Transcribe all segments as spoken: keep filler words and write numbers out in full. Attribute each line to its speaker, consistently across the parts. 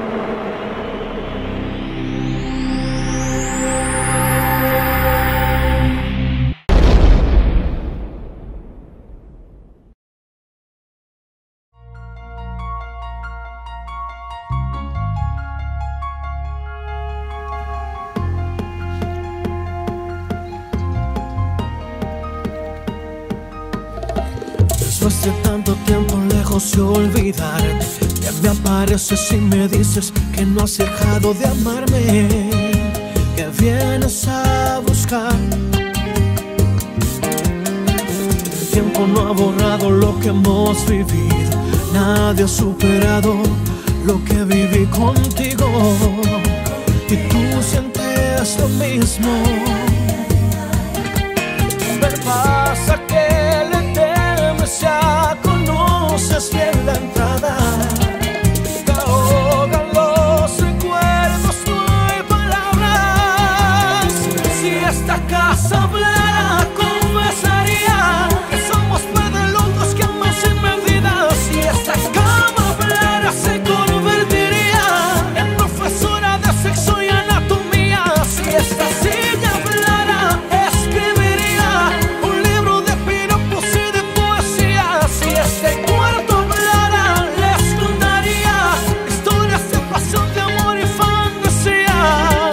Speaker 1: Después de tanto tiempo lejos de olvidarte, ya me apareces y me dices que no has dejado de amarme, que vienes a buscar. El tiempo no ha borrado lo que hemos vivido, nadie ha superado lo que viví contigo, y tú sientes lo mismo. Me pasa que ya conoces bien la entrada, te ahogan los recuerdos, no hay palabras. Si esta casa hablara, confesaría que somos locos que aman sin medida. Si esta cama hablara, se convertiría en profesora de sexo y anatomía. Si esta silla hablara, escribiría un libro de piropos y de si este cuarto hablara, les contaría historias de pasión, de amor y fantasía.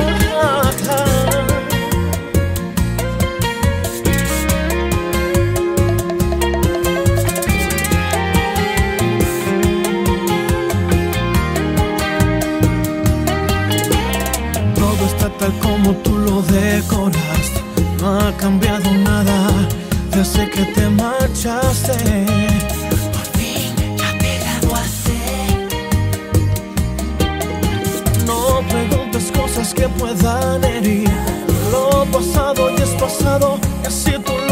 Speaker 1: Todo está tal como tú lo decoraste, no ha cambiado nada desde que te marchaste. Cosas que puedan herir, lo pasado y es pasado, y así tú